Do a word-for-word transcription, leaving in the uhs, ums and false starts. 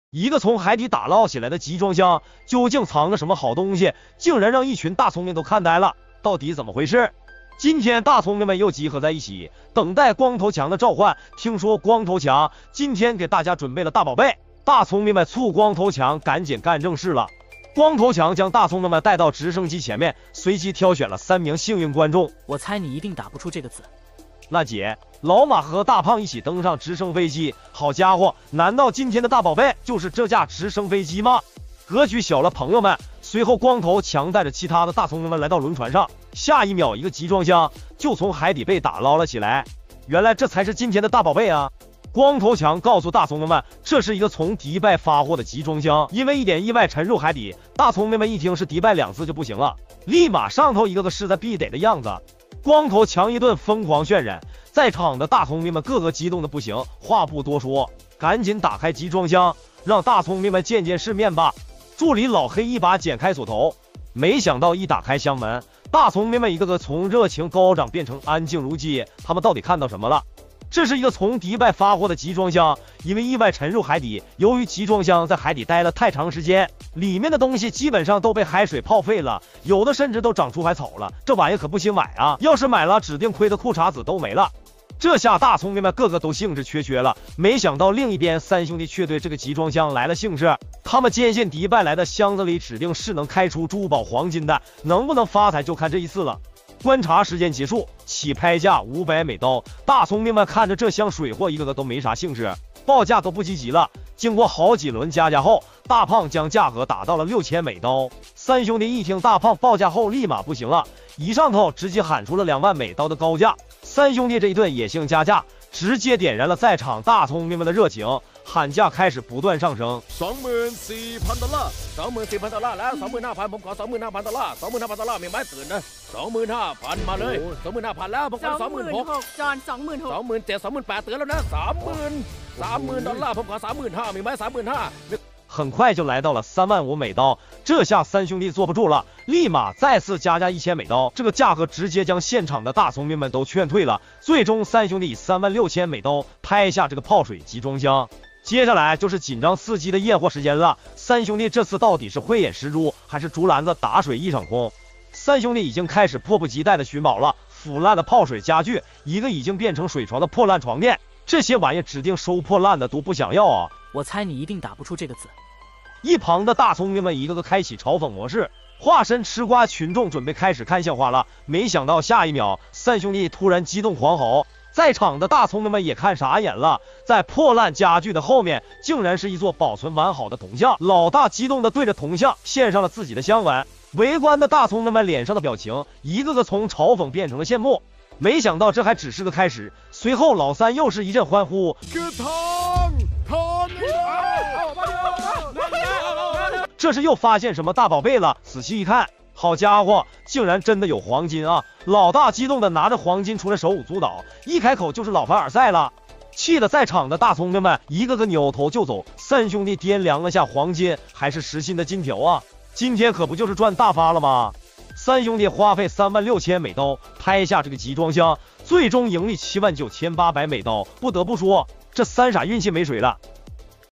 一个从海底打捞起来的集装箱究竟藏着什么好东西，竟然让一群大聪明都看呆了，到底怎么回事？今天大聪明们又集合在一起，等待光头强的召唤。听说光头强今天给大家准备了大宝贝，大聪明们促光头强赶紧干正事了。光头强将大聪明们带到直升机前面，随机挑选了三名幸运观众。 我猜你一定打不出这个字。 那姐，老马和大胖一起登上直升飞机。好家伙，难道今天的大宝贝就是这架直升飞机吗？格局小了，朋友们。随后光头强带着其他的大聪明们来到轮船上，下一秒一个集装箱就从海底被打捞了起来。原来这才是今天的大宝贝啊！光头强告诉大聪明们，这是一个从迪拜发货的集装箱，因为一点意外沉入海底。大聪明们一听是迪拜两字就不行了，立马上头一个个势在必得的样子。光头强一顿疯狂渲染，在场的大聪明们个个激动的不行，话不多说，赶紧打开集装箱，让大聪明们见见世面吧。助理老黑一把剪开锁头，没想到一打开箱门，大聪明们一个个从热情高涨变成安静如鸡。他们到底看到什么了？这是一个从迪拜发货的集装箱，因为意外沉入海底。由于集装箱在海底待了太长时间，里面的东西基本上都被海水泡废了，有的甚至都长出海草了。这玩意可不兴买啊，要是买了指定亏的裤衩子都没了。这下大聪明们个个都兴致缺缺了，没想到另一边三兄弟却对这个集装箱来了兴致。他们坚信迪拜来的箱子里指定是能开出珠宝黄金的，能不能发财就看这一次了。观察时间结束，起拍价五百美刀。大聪明们看着这箱水货，一个个都没啥兴致，报价都不积极了。经过好几轮加价后，大胖将价格打到了六千美刀。三兄弟一听大胖报价后，立马不行了，一上头直接喊出了两万美刀的高价。三兄弟这一顿野性加价，直接点燃了在场大聪明们的热情，喊价开始不断上升。 สองหมื่นสี่พันดอลลาร์สองหมื่นสี่พันดอลลาร์แล้วสองหมื่นห้าพันผมขอสองหมื่นห้าพันดอลลาร์สองหมื่นห้าพันดอลลาร์มีไหมตื่นนะสองหมื่นห้าพันมาเลยสองหมื่นห้าพันแล้วผมขอสองหมื่นหกจอนสองหมื่นหกสองหมื่นเจ็ดสองหมื่นแปดตื่นแล้วนะสามหมื่นสามหมื่นดอลลาร์ผมขอสามหมื่นห้ามีไหมสามหมื่นห้า很快就来到了三万五美刀，这下三兄弟坐不住了，立马再次加价一千美刀。这个价格直接将现场的大聪明们都劝退了。最终三兄弟以三万六千美刀拍下这个泡水集装箱。接下来就是紧张刺激的验货时间了。三兄弟这次到底是慧眼识珠，还是竹篮子打水一场空？三兄弟已经开始迫不及待的寻宝了。腐烂的泡水家具，一个已经变成水床的破烂床垫，这些玩意指定收破烂的都不想要啊！ 我猜你一定打不出这个字。 一旁的大聪明们一个个开启嘲讽模式，化身吃瓜群众准备开始看笑话了。没想到下一秒，三兄弟突然激动狂吼，在场的大聪明们也看傻眼了，在破烂家具的后面竟然是一座保存完好的铜像。老大激动的对着铜像献上了自己的香吻，围观的大聪明们脸上的表情一个个从嘲讽变成了羡慕。没想到这还只是个开始，随后老三又是一阵欢呼，这是又发现什么大宝贝了？仔细一看，好家伙，竟然真的有黄金啊！老大激动的拿着黄金出来手舞足蹈，一开口就是老凡尔赛了，气得在场的大聪明们一个个扭头就走。三兄弟掂量了下黄金，还是实心的金条啊，今天可不就是赚大发了吗？三兄弟花费三万六千美刀拍下这个集装箱，最终盈利七万九千八百美刀。不得不说，这三傻运气没水了。